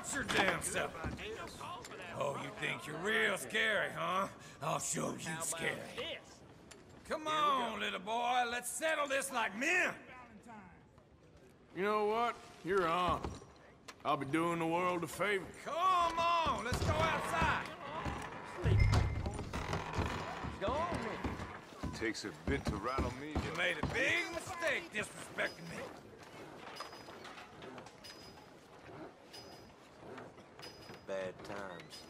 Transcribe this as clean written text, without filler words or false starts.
Watch your damn self. Oh, you think you're real scary, huh? I'll show you scary. Come on, little boy, let's settle this like men. You know what? You're on. I'll be doing the world a favor. Come on, let's go outside. Go on then. Takes a bit to rattle me, You made a big mistake disrespecting me. Bad times.